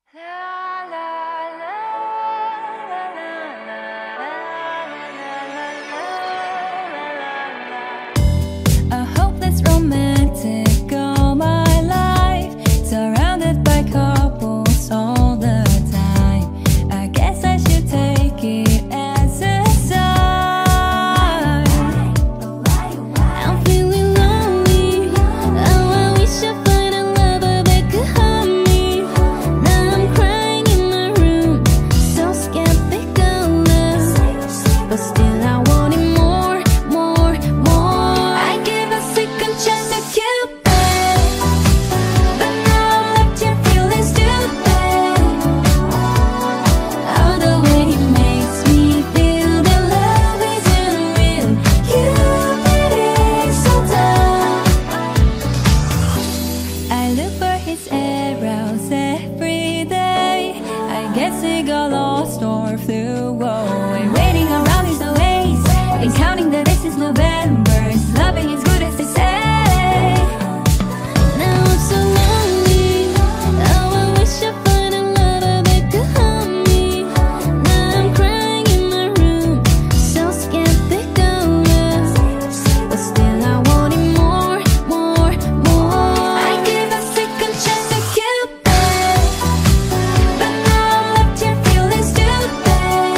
A hopeless romantic all my life, surrounded by couples all the time. I guess I should take it as a sign. I'm feeling lonely. Oh, I wish I find a lover that could help me. Now I'm crying in my room, so skeptical, but still I want it more, more, more. I gave a second chance to Cupid, but now I'm left here feeling stupid. Oh, the way he makes me feel that love isn't real. Cupid is so dumb. I look for his arrows every day. I guess he got lost or flew away. Waiting around is no waste, and counting the days is November. His loving is good as they say. Now I'm so lonely. Oh, I wish I find a lover that could help me. Now I'm crying in my room, so skeptical, but still I want it more, more, more. I gave a second chance to Cupid, but now I'm left here feeling stupid.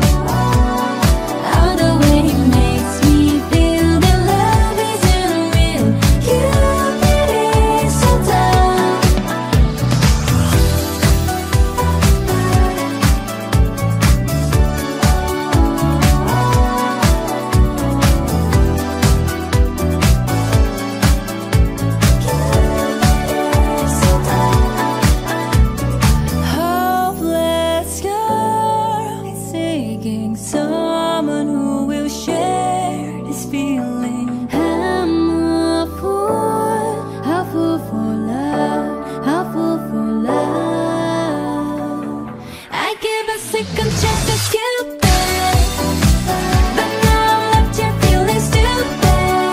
Oh, the way he makes me feel that love isn't real. Cupid is so dumb. Hopeless girl is seeking someone who will share this feeling. I'm a fool for love, a fool for love. I give a second chance to Cupid, but now I'm left here feeling stupid.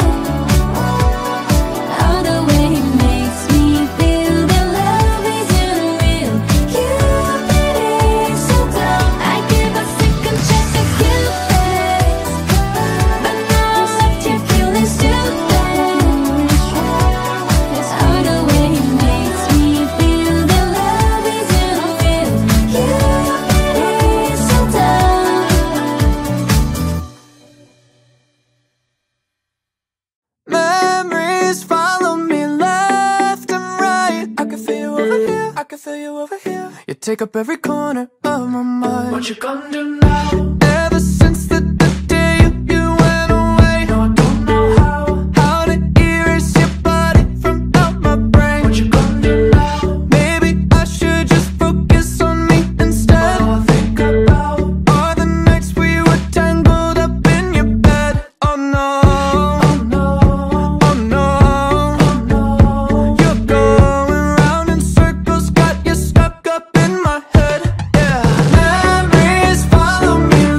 Oh, the way he makes me feel that love isn't real. Cupid is so dumb. I give a second chance to Cupid, but now I'm left here feeling stupid. Oh, the way he makes me feel that love isn't real. Cupid is so dumb. Memories follow me left and right. I can feel you over here, I can feel you over here. You take up every corner of my mind. What you gonna do now? Ever since the day you went away, no, I don't know how to erase your body from out my brain. What you gonna do now? Maybe I should just focus on me instead. All I think about are the nights we were tangled up in your bed. Oh no, oh no, oh no, oh no. You're going round in circles, got you stuck up in my head. Yeah. Memories follow me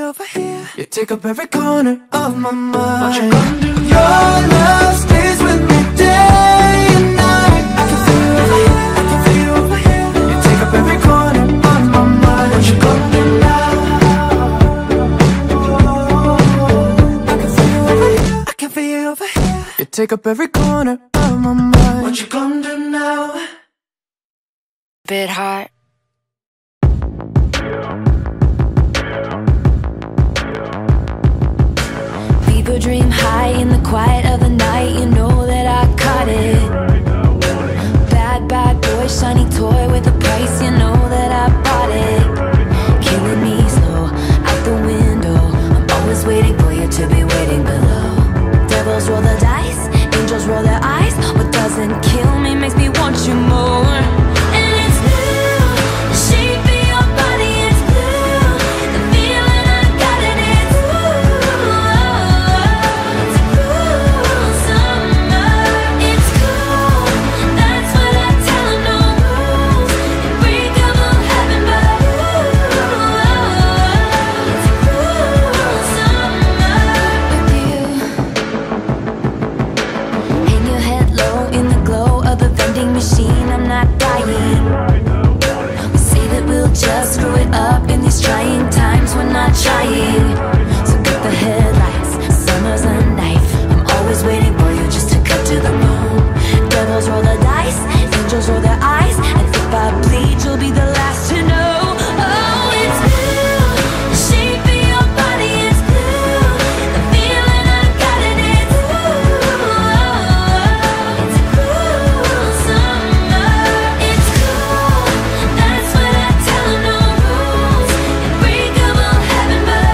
over here. You take up every corner of my mind. What you gonna do? Your love stays with me day and night. I can feel you over here, I can feel you over here. You take up every corner of my mind. What you gonna do now? I can feel you over here, I can feel you over here. You take up every corner of my mind. What you gonna do now? Bit hot. People dream high in the quiet of the night. You know that I caught it. Bad, bad boy, shiny toy with a price. You know that I bought it. Killing me slow, out the window. I'm always waiting for you to be waiting below. Devils roll the dice, angels roll their eyes. What doesn't kill me makes me want you more. And it's blue, the shape of your body is blue. The feeling I got it is it's cool summer. It's cool, that's what I tell them. No rules, unbreakable heaven, but it's cool summer with you. Hang your head low in the glow of the vending machine. I'm not dying. We say that we'll just screw it up in these trying times. We're not trying. So cut the headlights. Summer's a knife. I'm always waiting for you just to cut to the bone. Devils roll the dice, angels roll their eyes. And if I bleed, you'll be the last to know. Oh, it's blue. The shape of your body is blue. The feeling I got it is it's cool summer. It's cool, that's what I tell them. No rules, unbreakable heaven, but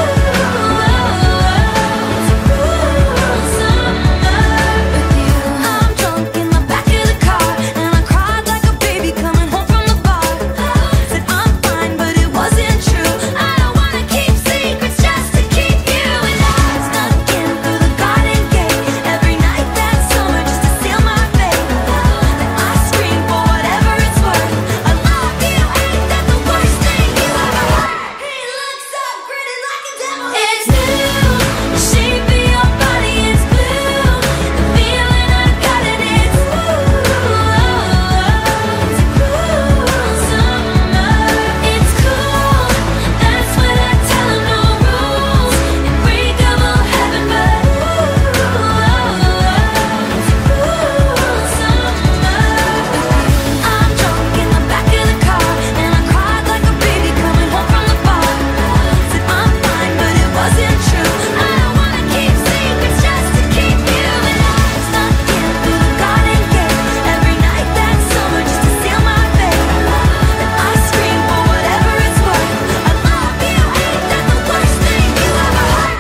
it's cool summer with you. I'm drunk in the back of the car, and I cried like a baby coming home from the bar. Said I'm fine, but it wasn't true. I don't wanna keep secrets just to keep you. And I snuck in through the garden gate every night that summer just to seal my fate. Then I scream for whatever it's worth. I love you, ain't that the worst thing you ever heard? He looks so pretty like a devil. It's blue, the shape of your body is blue. The feeling I got it is it's cool summer. It's cool, that's what I tell them. No rules, unbreakable heaven, but it's cool summer. I'm drunk in the back of the car, and I cried like a baby coming home from the bar. Said I'm fine, but it wasn't true. I don't wanna keep secrets just to keep you. And I snuck in through the garden gate every night that summer just to seal my fate. Then I scream for whatever it's worth. I love you, ain't that the worst thing you ever heard?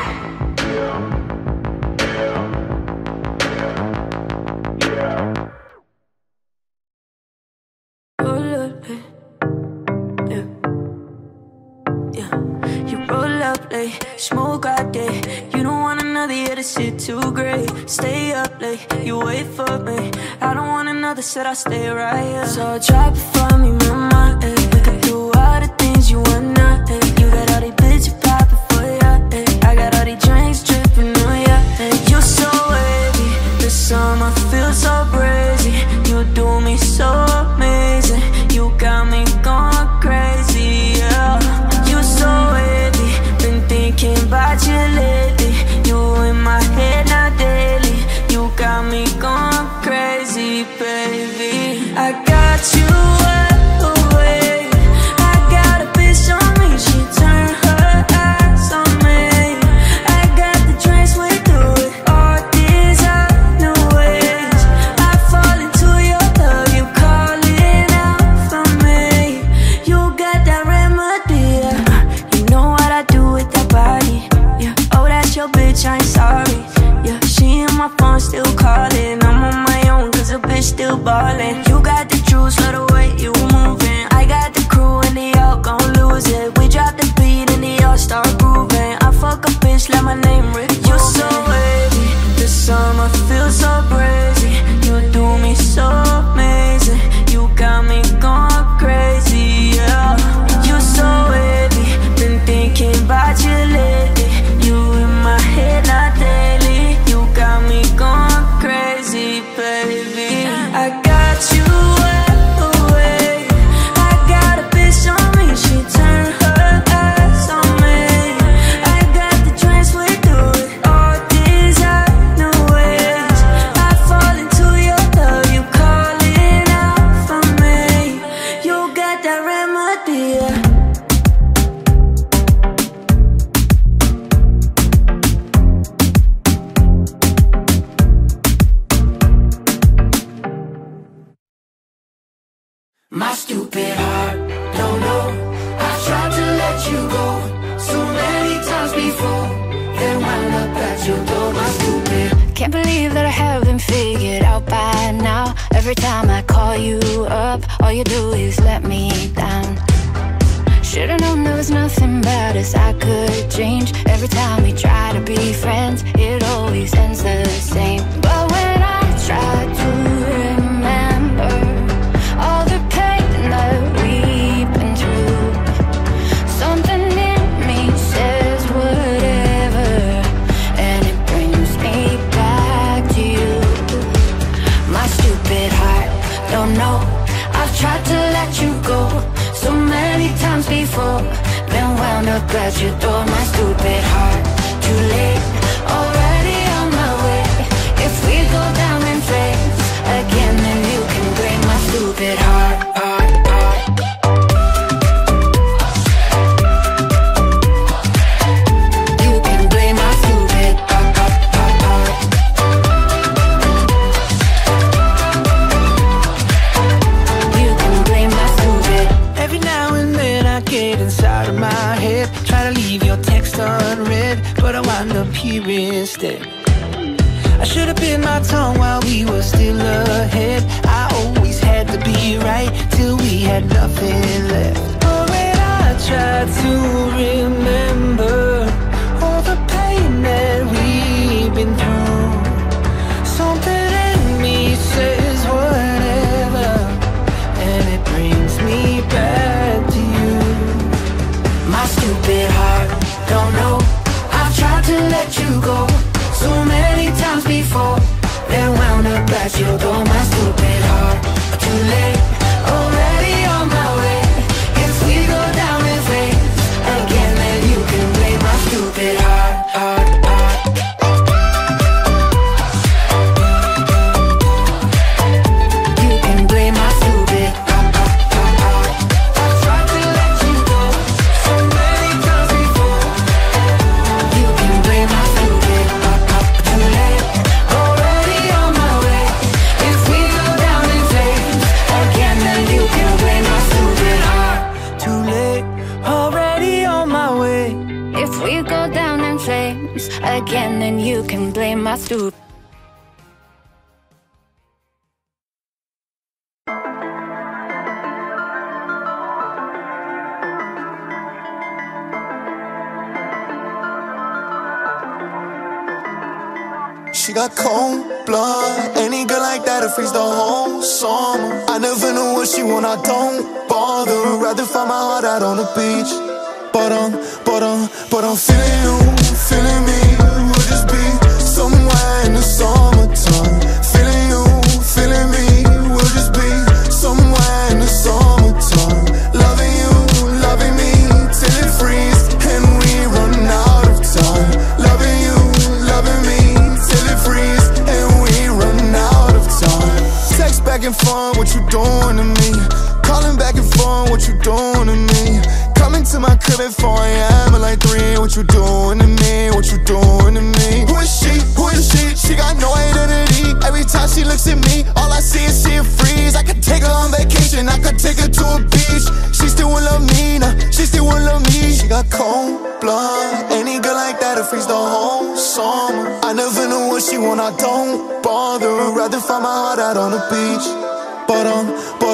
Roll up, hey. Yeah. Yeah. You roll up late, smoke all day. You don't want another, yeah, this shit too great. Stay up late, you wait for me. I don't want another, said I'll stay right here. So drop it for me, mama, hey. We could do all the things you want now, hey. You got all these bitches popping for ya, hey. I got all these drinks dripping on ya, hey. You so wavy, this summer feels so crazy. You do me so amazing. You got me going crazy, yeah. You so wavy, been thinking about you lately. You in my head now daily. You got me going crazy, baby. I got you away. idea. My stupid heart, don't know. I've tried to let you go so many times before, then wound up at your door. My stupid. Can't believe that I haven't figured out by now. Every time I call you up, all you do is let me down. Should've known there was nothing about us I could change. Every time we try to be friends, it always ends the same. But when I try to remember all the pain that we've been through, something in me says whatever, and it brings me back to you. My stupid heart, don't know. I've tried to let you go so many times before, then wound up at your door. My stupid heart, too late, already on my way. If we go down in flames again, then you can blame my stupid heart. You can blame my stupid heart. You can blame my stupid. Every now and then I get inside of my head, try to leave your text unread, but I wind up here instead. I should've bit my tongue while we were still ahead. I always had to be right till we had nothing left. But when I try to remember all the pain that we've been through, something in me says whatever, and it brings me back to you. My stupid heart, don't know. I've tried to let you go so many times before, then wound up at your door. My stupid heart, too late, already on my way. If we go down in flames again, then you can blame my stupid heart. You can blame my stupid heart. I've tried to let you go so many times before. You can blame my stupid heart. Too late, already on my way. If we go down in flames again, then you can blame my stupid heart. Too late, already on my way. If we go down in flames again, then you can blame my stupid. She got cold blood, any girl like that'll freeze the whole summer. I never know what she want, I don't bother. Rather find my heart out on the beach. But I'm feeling you, feeling me. We'll just be somewhere in the summertime. Feeling you, feeling me. We'll just be somewhere in the summertime. Loving you, loving me, till it freezes and we run out of time. Loving you, loving me, till it freezes and we run out of time. Text back and forth, what you doing to me? Calling back and forth, what you doing to me? Coming to my crib at 4 AM at like 3. What you doing to me? What you doing to me? Who is she? Who is she? She got no identity. Every time she looks at me, all I see is she a freeze. I could take her on vacation, I could take her to a beach. She still won't love me, nah, she still won't love me. She got cold blood, any girl like that'll freeze the whole summer. I never know what she want, I don't bother. Rather find my heart out on the beach. But I'm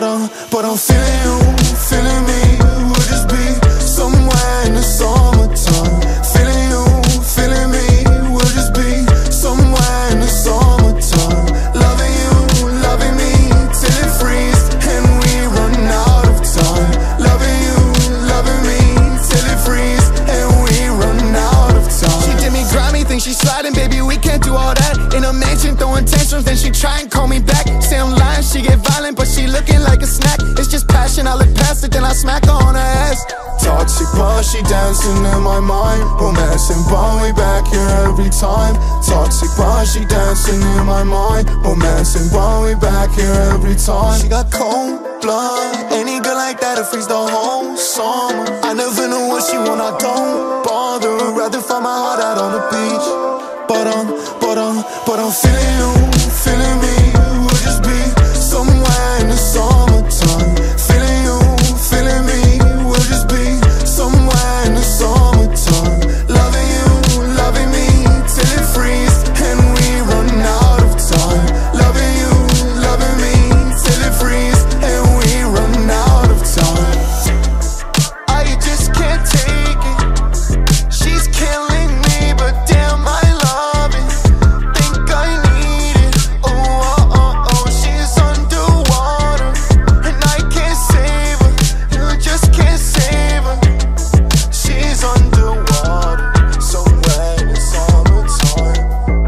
feeling you, feeling me. We'll just be somewhere in the summertime. Feeling you, feeling me. We'll just be somewhere in the summertime. Loving you, loving me, till it freezes and we run out of time. Loving you, loving me, till it freezes and we run out of time. She did me grimy, think she's sliding, baby, we can't do all that. In a mansion, throwing tantrums, then she try and call me back. Say I'm lying, she get violent, but she looking like a snack. It's just passion, I look past it, then I smack her on her ass. Toxic, but she dancing in my mind. Romancing, but we back here every time. Toxic, but she dancing in my mind. Romancing, but we back here every time. She got cold blunt. Any girl like that, it frees the whole summer. I never know what she want, I don't bother. Rather find my heart out on the beach. But I'm feeling you, feeling me. We'll just be somewhere in the summertime. Feeling you, feeling me. We'll just be somewhere in the summertime. Loving you, loving me, till it freezes and we run out of time. Loving you, loving me, till it freezes and we run out of time. I just can't take it. She's killing me, but damn, I love it. Think I need it. Oh, oh, oh, oh. She's underwater and I can't save her. You just can't save her. She's underwater somewhere in the summertime.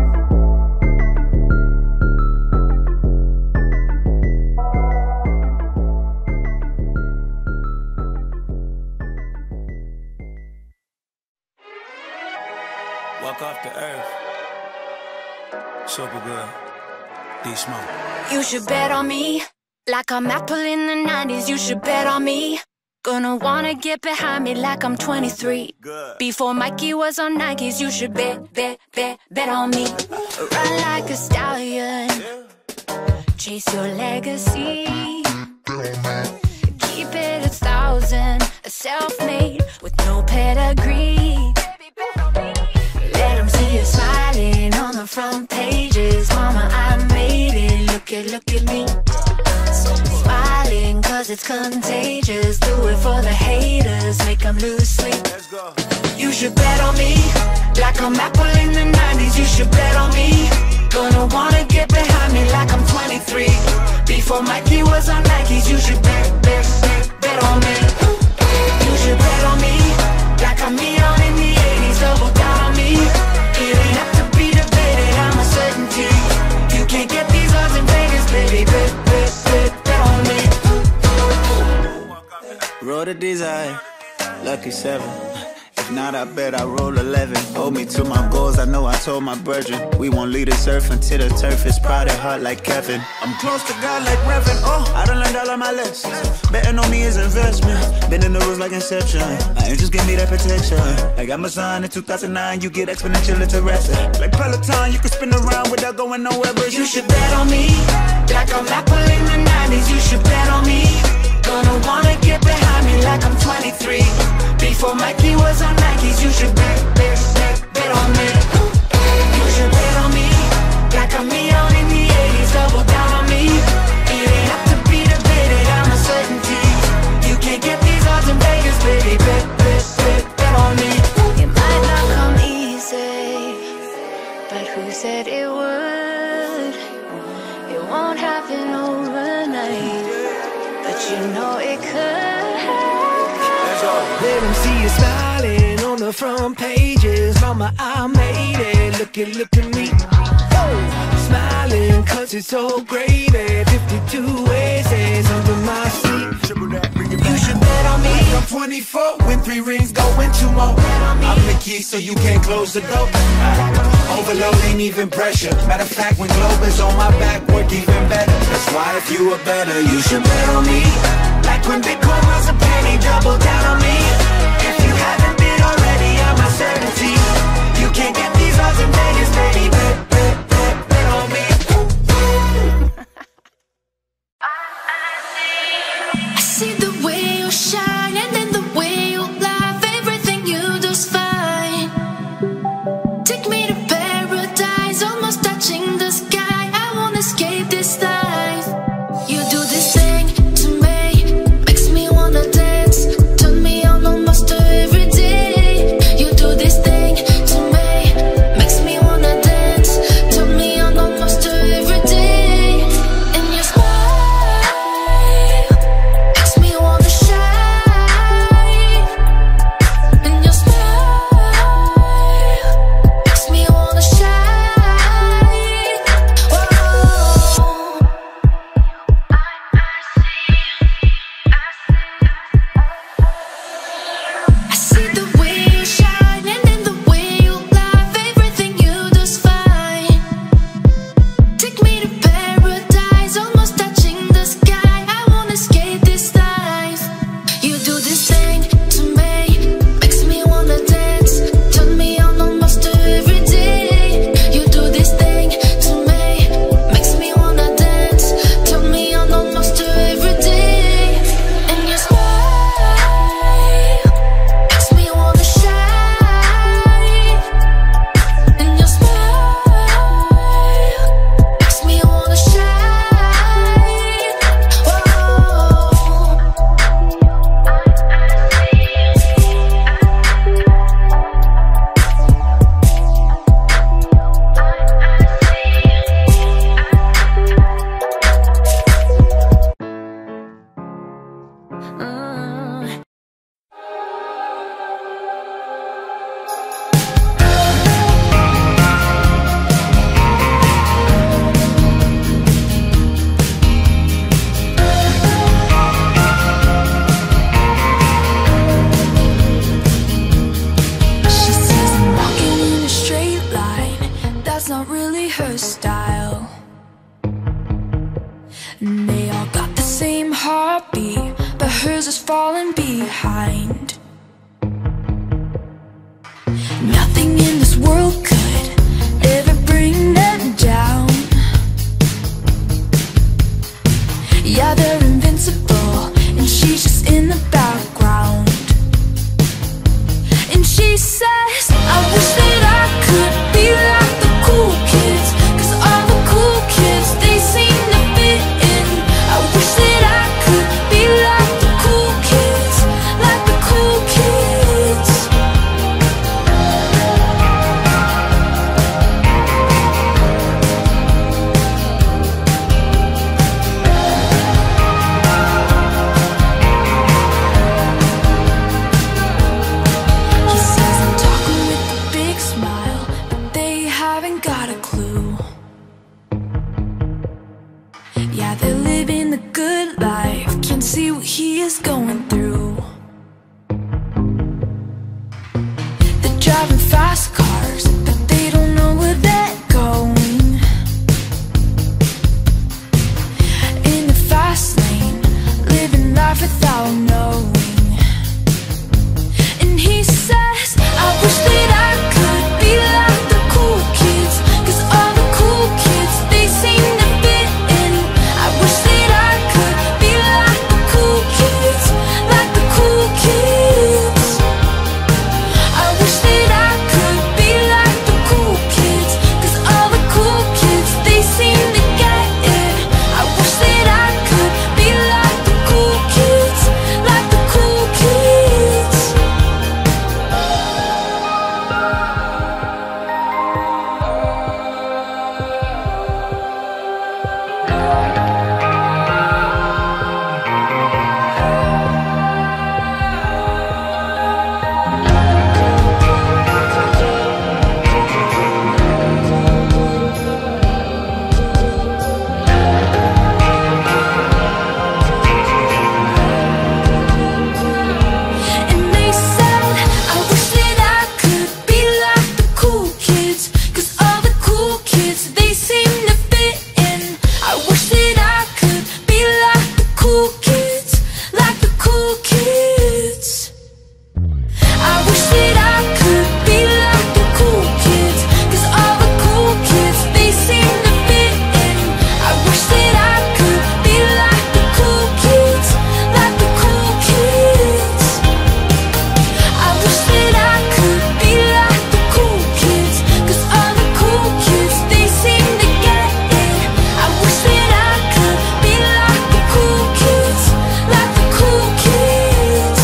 Walk off the earth. Super good. D-Smoke. You should bet on me, like I'm Apple in the 90s. You should bet on me. Gonna wanna get behind me like I'm 23. Good. Before Mikey was on Nikes, you should bet on me. Run like a stallion, chase your legacy. Keep it 1,000, a self-made with no pedigree. Let them see you smiling on the front pages. Mama, I made it, look at me. Smiling cause it's contagious. Do it for the haters, make them lose sleep. Let's go. You should bet on me, like I'm Apple in the 90s. You should bet on me. Gonna wanna get behind me like I'm 23. Before Mikey was on Nikes, you should bet on me. You should bet on me, like I'm Neon in the 80s. Double down on me. It ain't have to be debated, I'm a certainty. You can't get these odds in Vegas, baby. Bet on me. Roll the desire, lucky 7. If not, I bet I roll 11. Hold me to my goals, I know I told my brethren. We won't leave this earth until the turf is proud and hot like Kevin. I'm close to God like Reverend. Oh, I done learned all of my lessons. Betting on me is investment. Been in the rules like Inception. My angels give me that protection. Like Amazon in 2009, you get exponential interest. Like Peloton, you can spin around without going nowhere. But You should bet on me, like I'm Apple in the 90s. You should bet on me. Gonna wanna get behind me like I'm 23. Before Mikey was on Nikes, you should bet on me. You should bet on me, like I'm Neon in the 80s. Double down on me. It ain't have to be debated, I'm a certainty. You can't get these odds in Vegas, baby. Bet on me. It might not come easy, but who said it would? It won't happen overnight, but you know it could. Let them see you smiling on the front pages. Mama, I made it, look at me. Oh, smiling cause it's so gravy. 52 aces under my seat. You should bet on me. I'm 24, win 3 rings, go win 2 more. I'm the key so you can't close the door. Overload ain't even pressure. Matter of fact, when Globe is on my back, work even better. That's why if you were better, you should bet on me. Like when Bitcoin was a penny, double down on me. If you haven't been already, I'm a certainty. You can't get these odds in Vegas, baby. Bet on me. I see the way you shine and then the way you laugh. Everything you do's fine. Take me to paradise, almost touching the sky. I won't escape this life. You do this thing to me, makes me wanna dance. falling behind. Nothing in this world could ever bring them down. Yeah, they're invincible, and she's just in the background. And she says, I wish that I could be like the cool kids, 'cause all the cool kids, they seem to fit in. I wish that I could be like the cool kids, like the cool kids. He says I'm talking with a big smile, but they haven't got a clue. Yeah, they're living the good life, can't see what he is going through. They're driving fast cars, but they don't know where they're going. In the fast lane, living life without knowing. And he says, I wish that I could be like the cool kids, 'cause all the cool kids, they seem to fit in. I wish that I could be like the cool kids, like the cool kids. I wish that I could be like the cool kids, 'cause all the cool kids, they seem to get it. I wish that I could be like the cool kids, like the cool kids. And they said, I wish that I could be like the cool kids, 'cause all the cool kids, they seem to fit in. I wish that I could be like the cool kids, like the cool kids. I wish that I could be like the cool kids, 'cause all the cool kids, they seem to fit in. I wish that I could be like the cool kids, like the cool kids. I wish that I could be like the cool kids, 'cause all the cool kids, they seem to get it. I wish that I could be like the cool kids, like the cool kids.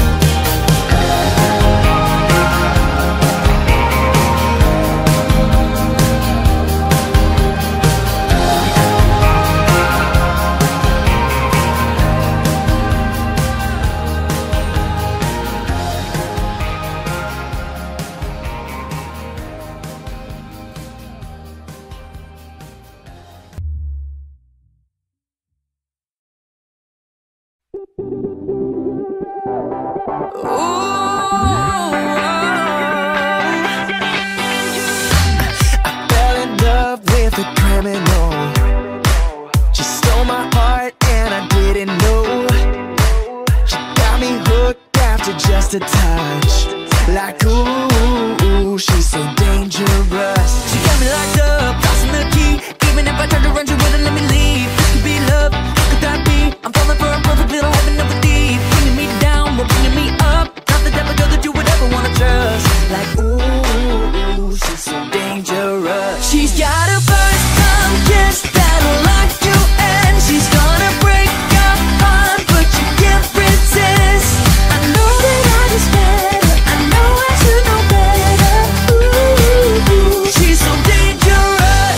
Fell in love with a criminal. She stole my heart and I didn't know. She got me hooked after just a touch. Like ooh, she's so dangerous. She got me locked up, lost in the key. Even if I tried to run, she wouldn't let me leave. This could be love, how could that be? I'm falling for a perfect little heaven of a thief. Bringing me down, but bringing me up. Not the type of girl that you would ever wanna trust. Like ooh, she's so dangerous. She's got a first-time kiss that'll lock you in. She's gonna break your heart, but you can't resist. I know that I just met her, I know I should know better. Ooh, she's so dangerous.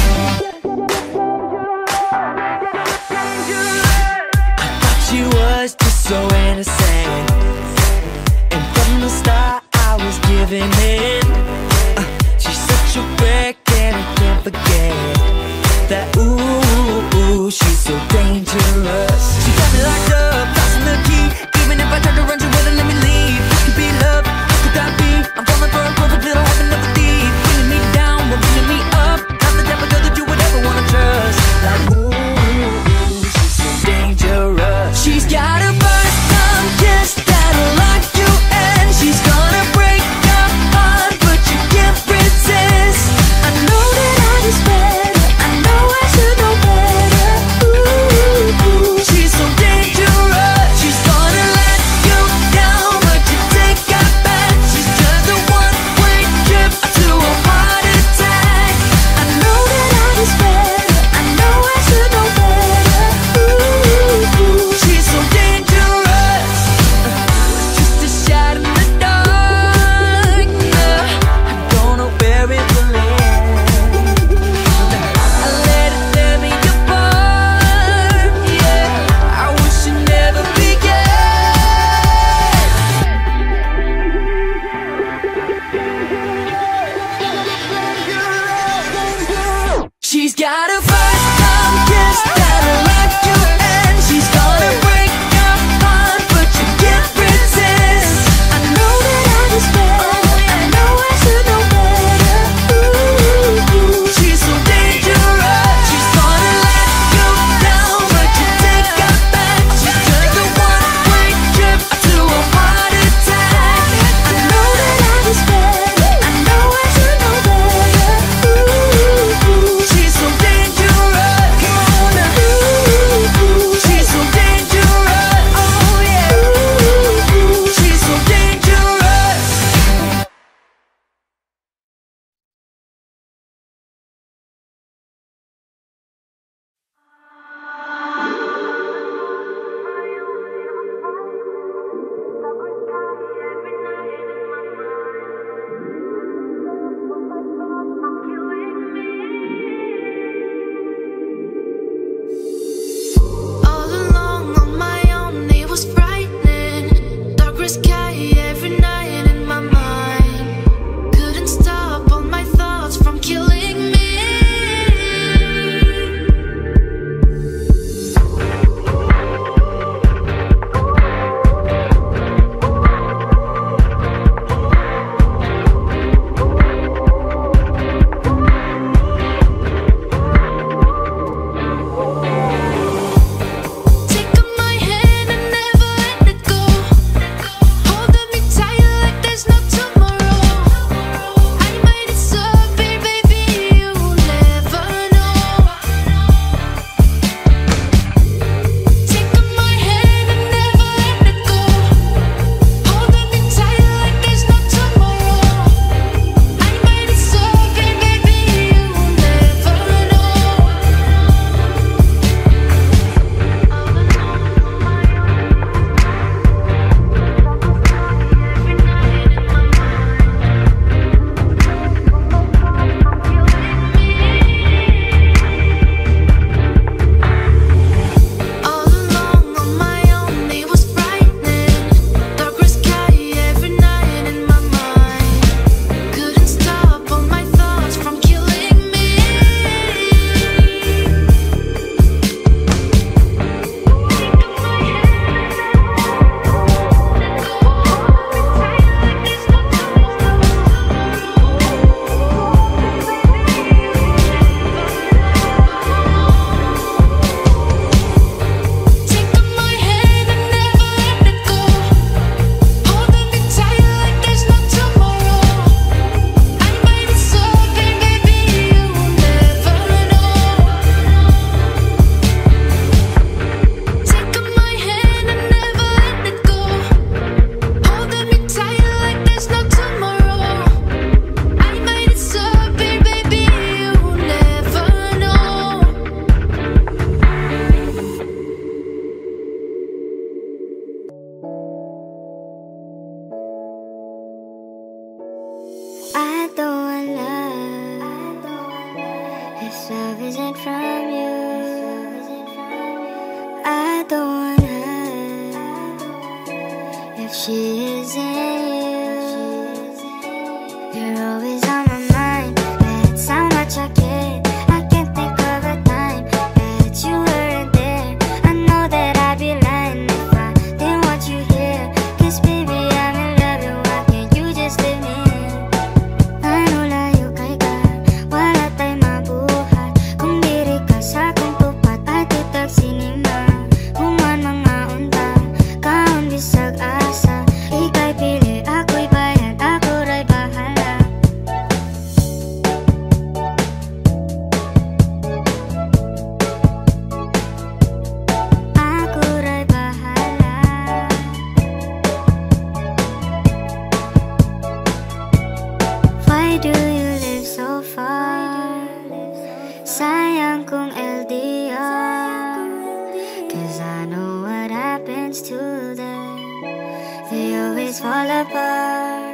I thought she was just so innocent, and from the start I was giving in. She's such a wreck and I can't forget that. Ooh, she's so dangerous. She got me locked up, lost in the key. Even if I tried to run, she wouldn't let me leave. This could be love, how could that be? I'm falling for a perfect little heaven of a thief. Bringing me down, but bringing me up. Not the type of girl that you would ever wanna trust. Like ooh, she's so dangerous. She's got a first time isn't from you. I don't want her if she isn't you. You're always on my mind. That's how much I care. I can't think of a time that you weren't there. I know that I'd be lying if I didn't want you here. 'Cause baby, I'm in love, and why can't you just leave me here? Ano layo kay ka, wala tayo mabuhat. Kung diri ka sa akong tupat, ay tutag sinima. Human mga unta, kaon bisag asa. Ika'y pili, ako'y bayad, ako ray bahala. Ako ray bahala. Why do you live so far? Sayang kung LDR. 'Cause I know what happens to them. They always fall apart.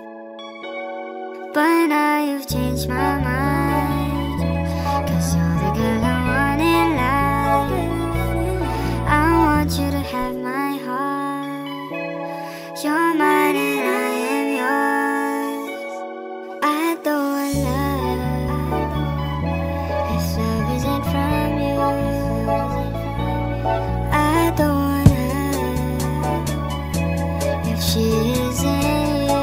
But now you've changed my mind. 'Cause you're the girl I want in life. I want you to have my heart. You're mine and I am yours. I don't want love if love isn't from you. I don't want her if she isn't you.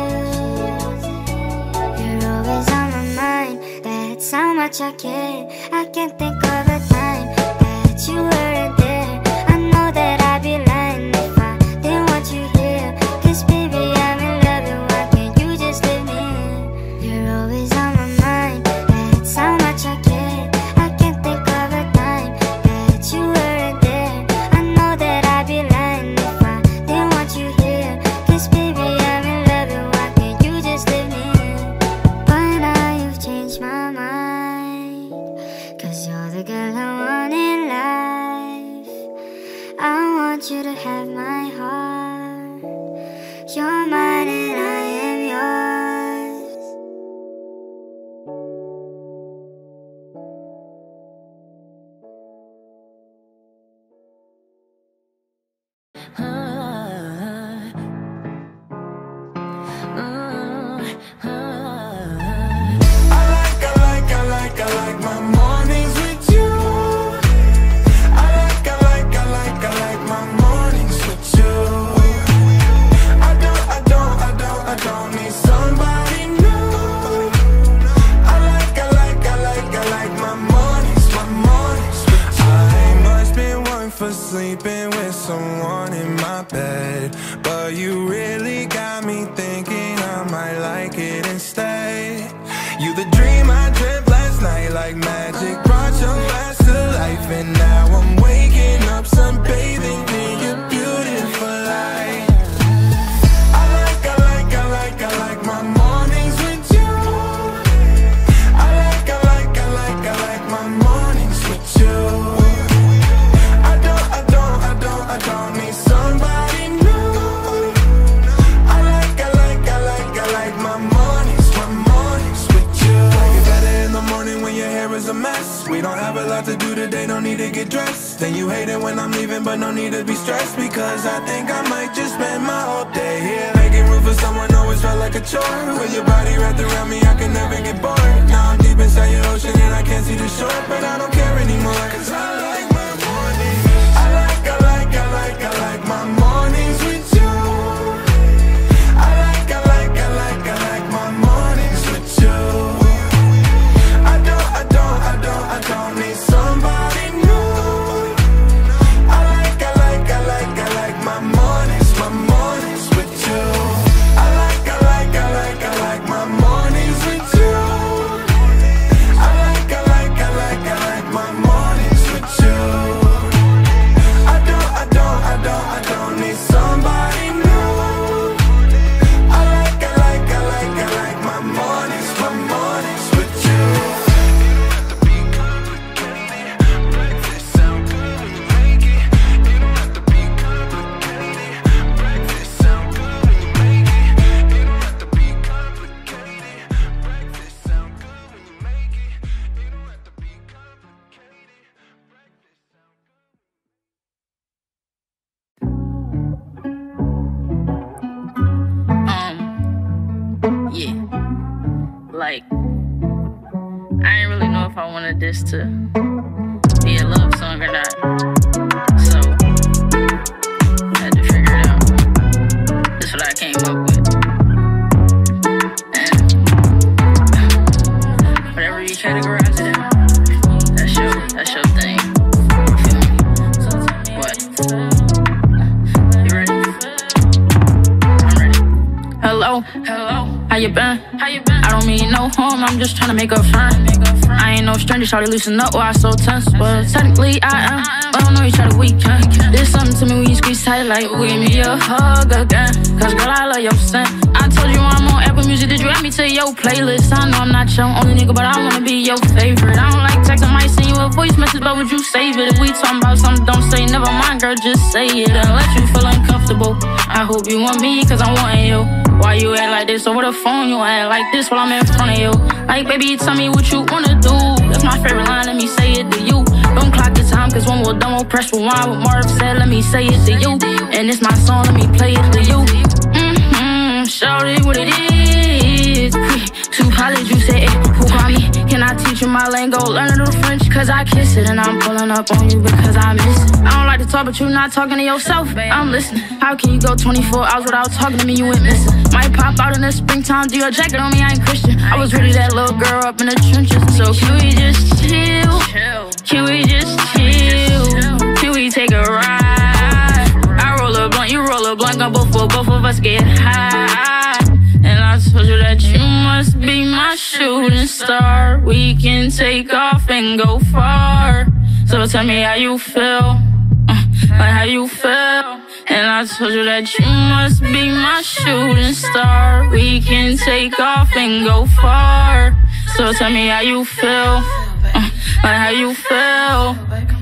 You're always on my mind. That's how much I care. I can't think of a time that you weren't there. I know that I'd be lying if I didn't want you here. 'Cause baby, I'm in love, and why can't you just leave me here? You're always on my mind. That's how much I care. I can't think of a time that you weren't there. I know that I'd be lying if I didn't want you here. 'Cause baby, I'm in love, and why can't you just leave me here? But now you've changed my mind. 'Cause you're the girl I want in life. I want you to have my heart. You're mine and I am yours. I like my mornings with you. I like my mornings with you. I don't need somebody new. I like my mornings with you. I must be one for sleeping with someone in my bed, but you really got me thinking I might like it instead. You the dream I dreamt last night, like magic brought your last to life, and now I'm waking up sunbathing in your beautiful light. I like my mornings with you. I like my mornings with you. I don't need somebody new. I like my mornings with you. Like it better in the morning when your hair is a mess. We don't have a lot to do today, don't need to get dressed. Then you hate it when I'm leaving, but no need to be stressed, because I think I might just spend my whole day here. Making room for someone always felt like a chore. With your body wrapped around me, I can never get bored. Now I'm deep inside your ocean and I can't see the shore, but I don't care anymore, 'cause I like my mornings. I like my mornings with you. I like my mornings with you. I don't need somebody new. I like my mornings with you. I like my mornings with you. I like my mornings with you. if I wanted this to be a love song or not. So I had to figure it out. That's what I came up with. And whatever you categorize it in, that's your thing. What? You ready? I'm ready. Hello, how you been? I don't mean no harm, I'm just trying to make a friend. I ain't no stranger, shawty loosen up, why I so tense? Well, technically I am, but I don't know each other weekend. Did something to me when you squeeze tight, like give me a hug again. Cause girl, I love your scent. I told you I'm on Apple Music, did you add me to your playlist? I know I'm not your only nigga, but I wanna be your favorite. I don't like text, I might send you a voice message, but would you save it? If we talking about something, don't say never mind, girl, just say it. Unless you feel uncomfortable, I hope you want me, cause I'm wanting you. Why you act like this over the phone? You act like this while I'm in front of you. Like, baby, tell me what you wanna do. That's my favorite line, let me say it to you. Don't clock the time, cause when we're done, we'll press rewind. What Marv said, let me say it to you. And it's my song, let me play it to you. Shout it what it is. Too college, you say, who call me? Can I teach you my lingo? Learn a little French, cause I kiss it. And I'm pulling up on you because I miss it. I don't like to talk, but you not talking to yourself. I'm listening. How can you go 24 hours without talking to me? You ain't missing. Might pop out in the springtime, do your jacket on me, I ain't Christian. I was really that little girl up in the trenches. So can we just chill? Can we just chill? Can we take a ride? I roll a blunt, you roll a blunt, both of us get high. And I told you that you must be my shooting star. We can take off and go far. So tell me how you feel, like how you feel. And I told you that you must be my shooting star. We can take off and go far. So tell me how you feel, like how you feel.